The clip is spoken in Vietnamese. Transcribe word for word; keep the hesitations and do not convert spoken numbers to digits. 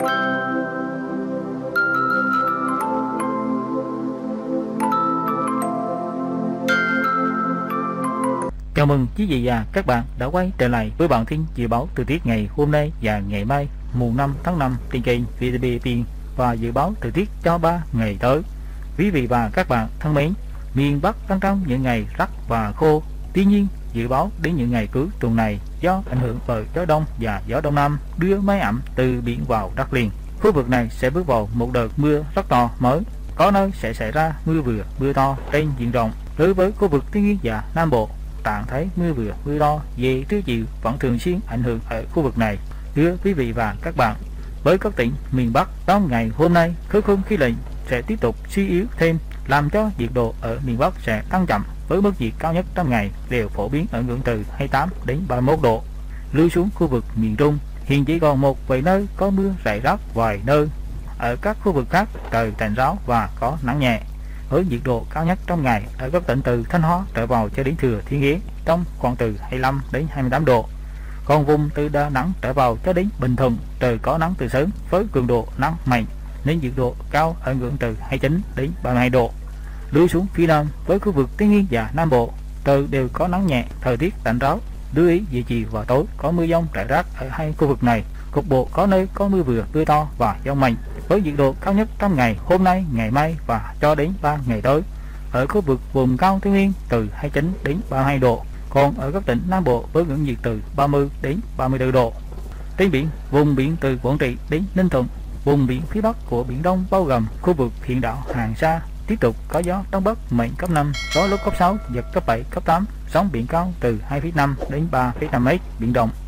Chào mừng quý vị và các bạn đã quay trở lại với bản tin dự báo thời tiết ngày hôm nay và ngày mai mùng năm tháng năm trên kênh vê tê pê Tiền và dự báo thời tiết cho ba ngày tới. Quý vị và các bạn thân mến, miền Bắc đang trong những ngày rét và khô. Tuy nhiên, dự báo đến những ngày cuối tuần này do ảnh hưởng bởi gió đông và gió đông nam đưa mây ẩm từ biển vào đất liền, khu vực này sẽ bước vào một đợt mưa rất to mới, có nơi sẽ xảy ra mưa vừa mưa to trên diện rộng. Đối với khu vực Tây Nguyên và Nam Bộ, trạng thái mưa vừa mưa to về trưa chiều vẫn thường xuyên ảnh hưởng ở khu vực này. Thưa quý vị và các bạn, với các tỉnh miền Bắc trong ngày hôm nay, khối không khí lạnh sẽ tiếp tục suy yếu thêm, làm cho nhiệt độ ở miền Bắc sẽ tăng chậm, với mức nhiệt cao nhất trong ngày đều phổ biến ở ngưỡng từ hai mươi tám đến ba mươi mốt độ. Lưu xuống khu vực miền Trung, hiện chỉ còn một vài nơi có mưa rải rác vài nơi. Ở các khu vực khác trời tạnh ráo và có nắng nhẹ, với nhiệt độ cao nhất trong ngày ở các tỉnh từ Thanh Hóa trở vào cho đến Thừa Thiên Huế trong khoảng từ hai mươi lăm đến hai mươi tám độ. Còn vùng từ Đà Nẵng trở vào cho đến Bình Thuận trời có nắng từ sớm với cường độ nắng mạnh nên nhiệt độ cao ở ngưỡng từ hai mươi chín đến ba mươi hai độ. Lưu xuống phía Nam với khu vực Tây Nguyên và Nam Bộ trời đều có nắng nhẹ, thời tiết tạnh ráo. Lưu ý về chiều và tối có mưa dông rải rác ở hai khu vực này, cục bộ có nơi có mưa vừa mưa to và dông mạnh, với nhiệt độ cao nhất trong ngày hôm nay, ngày mai và cho đến ba ngày tới ở khu vực vùng cao Tây Nguyên từ hai mươi chín đến ba mươi hai độ, còn ở các tỉnh Nam Bộ với ngưỡng nhiệt từ ba mươi đến ba mươi tư độ. Trên biển, vùng biển từ Quảng Trị đến Ninh Thuận, vùng biển phía Bắc của Biển Đông bao gồm khu vực huyện đảo Hoàng Sa tiếp tục có gió đông bắc mạnh cấp năm, gió lúc cấp sáu, giật cấp bảy, cấp tám, sóng biển cao từ hai phẩy năm đến ba phẩy năm mét, biển động.